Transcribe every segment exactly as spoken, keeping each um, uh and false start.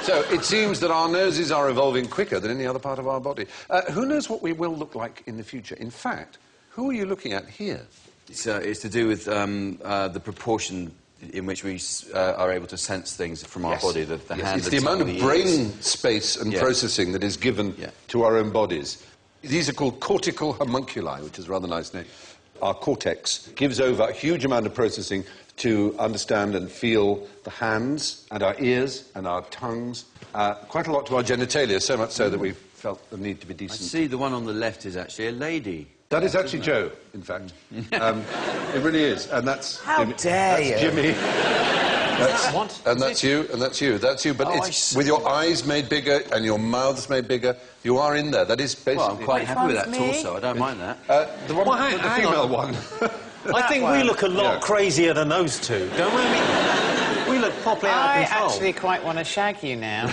So it seems that our noses are evolving quicker than any other part of our body. Uh, who knows what we will look like in the future? In fact, who are you looking at here? It's, uh, it's to do with um, uh, the proportion in which we uh, are able to sense things from our yes. body. The, the yes. hand, it's the the amount of tongue, the brain ears. space and yeah. processing that is given yeah. to our own bodies. These are called cortical homunculi, which is a rather nice name. Our cortex gives over a huge amount of processing to understand and feel the hands and our ears and our tongues. Uh, quite a lot to our genitalia, so much so that we felt the need to be decent. I see the one on the left is actually a lady. That is actually Joe, in fact. um, it really is, and that's How Jimmy. dare that's you? Jimmy. That's, What? and that's you, and that's you, that's you. But Oh, it's with your eyes made bigger and your mouths made bigger. You are in there. That is basically. Well, I'm quite Which happy with that one's me? torso. I don't mind that. Uh, the one, Well, hang- the hang female on. one. I think we one. look a lot Yeah. crazier than those two, don't we? I mean, we look properly out I of control. actually quite want to shag you now.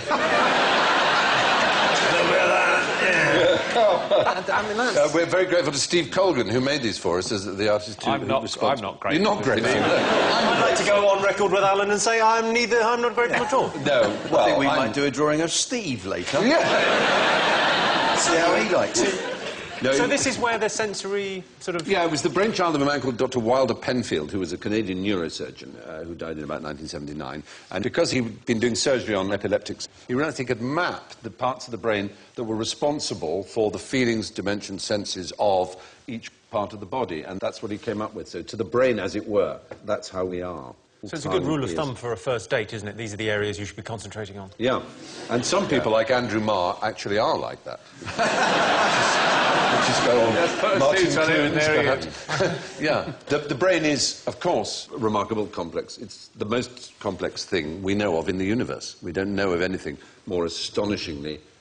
I mean, that's... Uh, we're very grateful to Steve Colgan, who made these for us, as the artist who I'm who not- responsible. I'm not grateful. You're not grateful. No. I'd like to go on record with Alan and say I'm neither. I'm not grateful at all. No, well, I think we I'm- might do a drawing of Steve later. Yeah. See how he likes it. No, So this is where the sensory sort of... Yeah, it was the brainchild of a man called Doctor Wilder Penfield, who was a Canadian neurosurgeon uh, who died in about nineteen seventy-nine. And because he'd been doing surgery on epileptics, he realized he could map the parts of the brain that were responsible for the feelings, dimensions, senses of each part of the body. And that's what he came up with. So to the brain, as it were, that's how we are. So it's a good rule of thumb for a first date, isn't it? These are the areas you should be concentrating on. Yeah. And some people, like Andrew Marr, actually are like that. Which is go on. Yes, Martin Steve, tell him, Clunes, there he perhaps. Yeah. The, the brain is, of course, remarkable complex. It's the most complex thing we know of in the universe. We don't know of anything more astonishingly